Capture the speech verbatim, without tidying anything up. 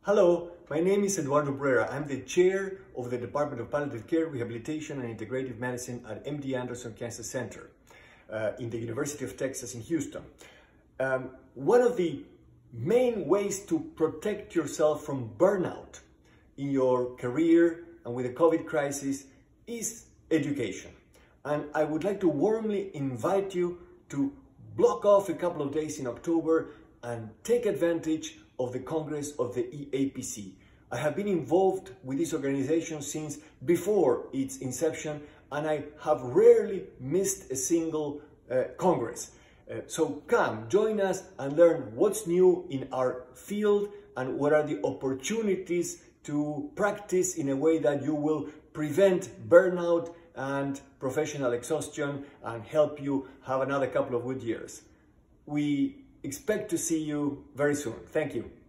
Hello, my name is Eduardo Brera. I'm the chair of the Department of Palliative Care, Rehabilitation and Integrative Medicine at M D Anderson Cancer Center uh, in the University of Texas in Houston. Um, one of the main ways to protect yourself from burnout in your career and with the COVID crisis is education. And I would like to warmly invite you to block off a couple of days in October and take advantage of the Congress of the E A P C. I have been involved with this organization since before its inception, and I have rarely missed a single uh, Congress. Uh, so come, join us and learn what's new in our field and what are the opportunities to practice in a way that you will prevent burnout and professional exhaustion and help you have another couple of good years. We expect to see you very soon. Thank you.